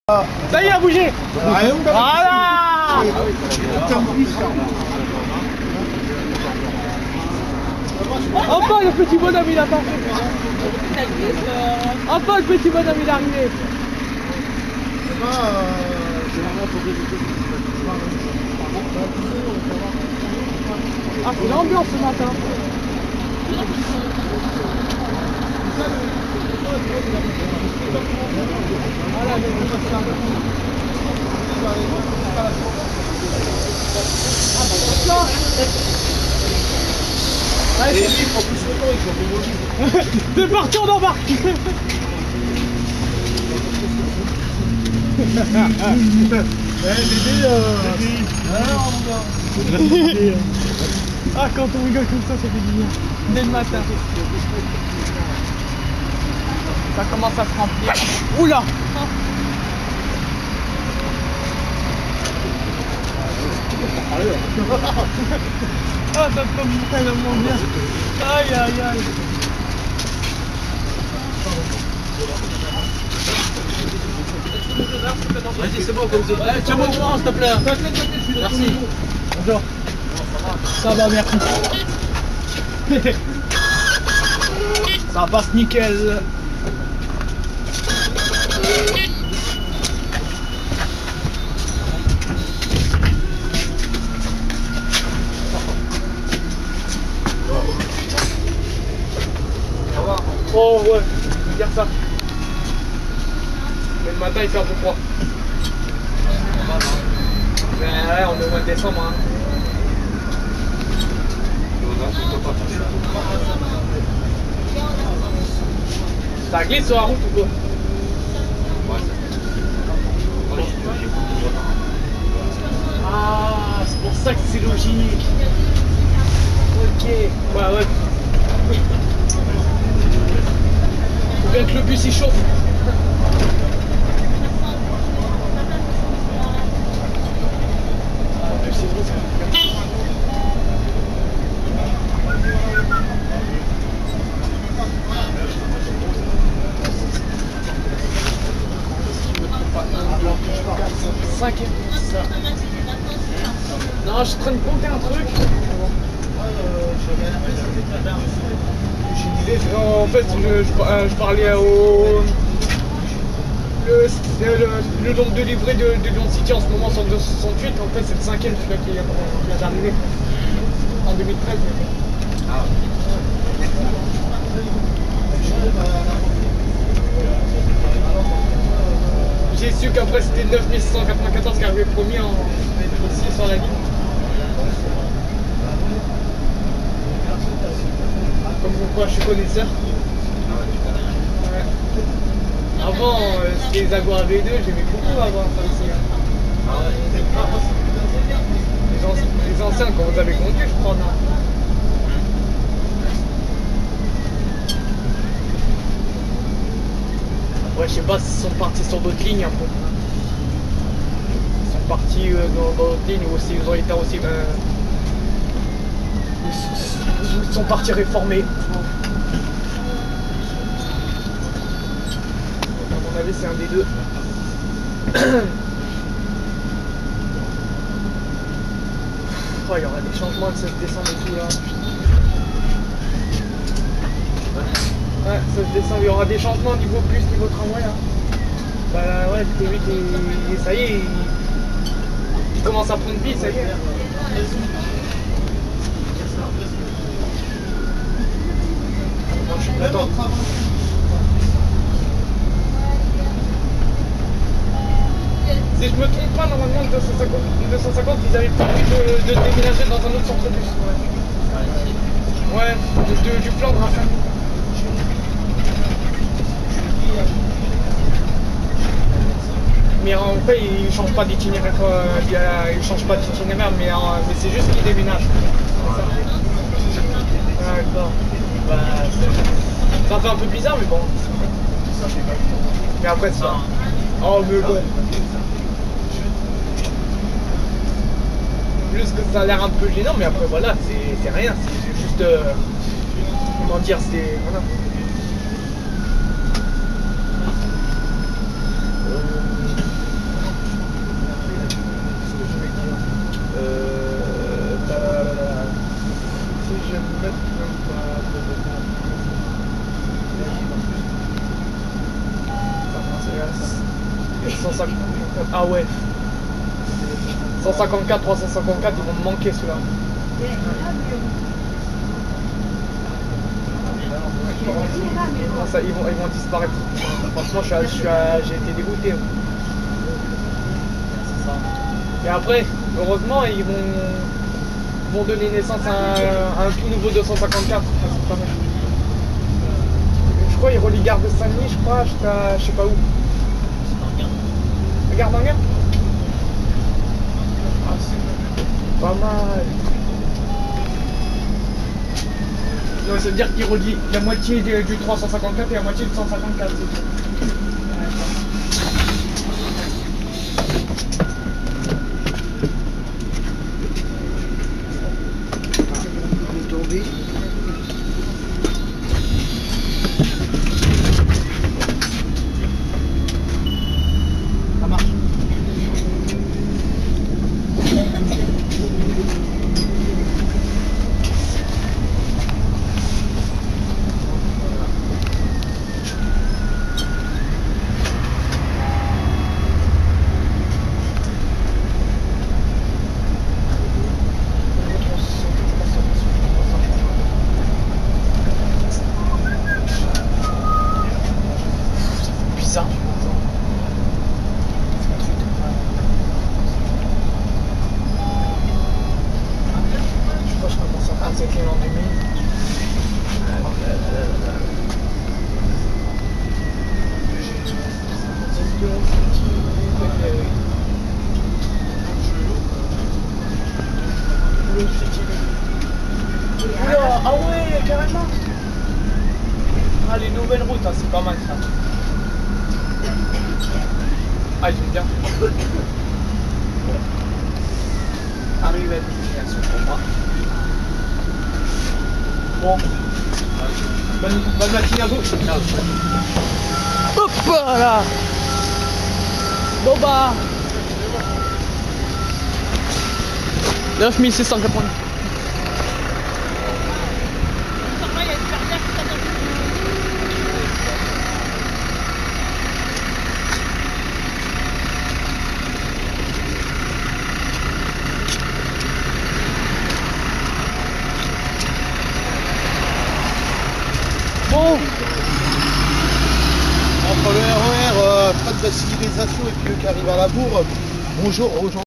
Ça y est, il a bougé. Voilà. Enfin le petit bonhomme il a pas fait. Enfin le petit bonhomme il est arrivé. Ah c'est l'ambiance ce matin. C'est parti, on embarque. Ah, quand on rigole comme ça fait du bien. Dès le matin. Ça commence à se remplir. Oula. Ah, ça tombe tellement bien. Aïe, aïe, aïe. Vas-y, c'est bon, comme ça. Tiens-moi au courant, s'il te plaît. Merci. Bonjour. Ça va, merci. Ça passe nickel. Oh ouais, je veux dire ça. Mais le matin il fait un peu froid. Mais ouais, on est au mois de décembre. Hein. Ça glisse sur la route ou quoi? Ah, c'est pour ça que c'est logique. Ok, ouais. Faut bien que le bus il chauffe. Non, je suis en train de compter un truc. En fait, je parlais au... Le nombre de livrets de Lyon City en ce moment sont 268. En fait, c'est le 5e celui-là qui vient d'arriver en 2013. Ah. J'ai su qu'après c'était 9694 qui arrivait premier aussi sur la ligne. Comme quoi je suis connaisseur. Ouais. Avant c'était les Agora V2, j'aimais beaucoup avant ça aussi. Les anciens quand vous avez conduit je crois, non? Ouais, je sais pas s'ils sont partis sur d'autres lignes un peu. Ils sont partis dans d'autres lignes ou aussi ils ont été aussi. Ils sont partis réformés. À mon avis, c'est un des deux. Oh, il y aura des changements de 16 décembre et tout là. Ouais, 16 décembre, il y aura des changements niveau bus, niveau tramway là. Bah ouais, le Covid, ça y est, il commence à prendre vie, ça y est. Moi je suis content. Si je me trompe pas, normalement 250 ils avaient prévu de déménager dans un autre centre de bus. Ouais, du Flandre à Saint-Denis. Mais en fait, ils changent pas d'itinéraire, ils changent pas d'itinéraire, mais c'est juste qu'ils déménagent. D'accord. Bah, ça fait un peu bizarre, mais bon. Mais après, c'est ça. Oh, mais bon. Plus que ça a l'air un peu gênant, mais après, voilà, c'est rien. C'est juste. Comment dire, c'est. Voilà. 150. Ah ouais. 154, 354, ils vont me manquer ceux-là. Ils vont disparaître. Franchement, j'ai été dégoûté. Et après, heureusement, ils vont donner naissance à un tout nouveau 254. C'est pas mal. Je crois qu'ils relient Gare de Saint-Denis, je crois, jusqu'à je sais pas où. Gare d'Anguin. Ah, c'est pas mal. Donc, ça veut dire qu'ils relient la moitié du 354 et la moitié du 154. Ça marche. Bizarre. Je crois que je commence à 27 en 2000. Oula, ah ouais, carrément. Ah, les nouvelles routes, hein, c'est pas mal ça. Ah, ils ont bien fait. Arrive à destination pour moi. Bon. Bonne matinée à vous. Hop là. Bon bah. 9680. Bon. Entre le RER, pas de civilisation et puis eux qui arrivent à la bourre, bonjour aux gens.